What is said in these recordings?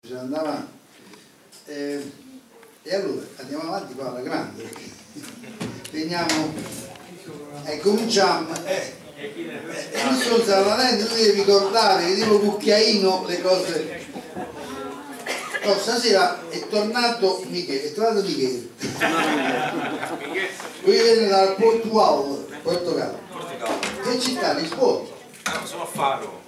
Bisogna andare avanti. E allora andiamo avanti qua alla grande. Teniamo e cominciamo. Mi sono salamente, tu devi ricordare, tipo cucchiaino, le cose. No, stasera è tornato Michele, Lui viene dal Portogallo. Che città? Lisbona? Sono a Faro.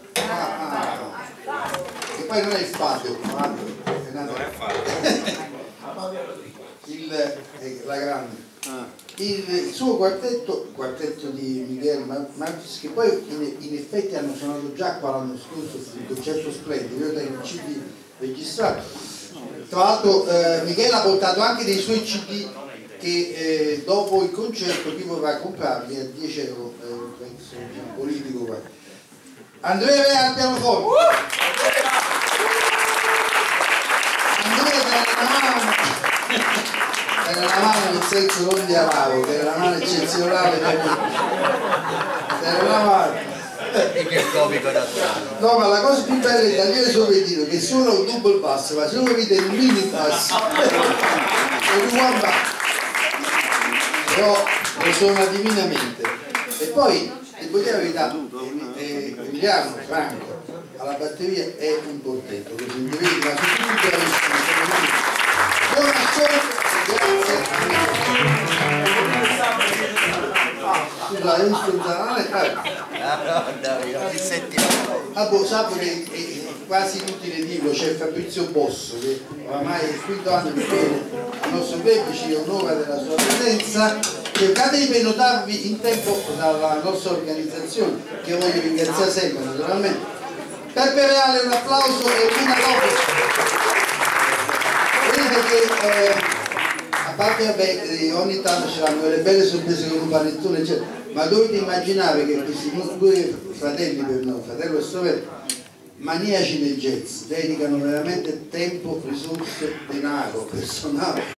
E poi non è il Fabio, Non è Faro. La grande. Il suo quartetto, il quartetto di Michele Martis, che poi in effetti hanno suonato già qua l'anno scorso un concerto splendido, io tengo il CD registrato. Tra l'altro Michele ha portato anche dei suoi CD che dopo il concerto chi vorrà comprarli a 10 euro, penso, un politico qua. Andrea Rea al pianoforte. Andrea era una mano nel senso non di alavo, che era una mano eccezionale, era una mano. E che comico naturale. No, ma la cosa più bella è Daniele Sovedino che suona un double bass, ma se lo vede un mini bass è un one bass, però lo suona divinamente. E poi devo dire la verità, Emiliano Franco alla batteria è un portetto, lo sentirete, ma su tutti buon ascolto. Scusa, è un stronzanale. Sapo che è quasi inutile dirlo, c'è Fabrizio Bosso che oramai è il quinto anno che viene al nostro club, ci onora della sua presenza. Cercate di prenotarvi in tempo dalla nostra organizzazione, che voglio ringraziare sempre naturalmente. Peppe Reale, un applauso e Lina Lopez. Vedete che a parte vabbè, ogni tanto ce l'hanno delle belle sorprese con un panettone eccetera, ma dovete immaginare che questi due fratelli, per noi, fratello e sorella, maniaci del jazz, dedicano veramente tempo, risorse, denaro, personale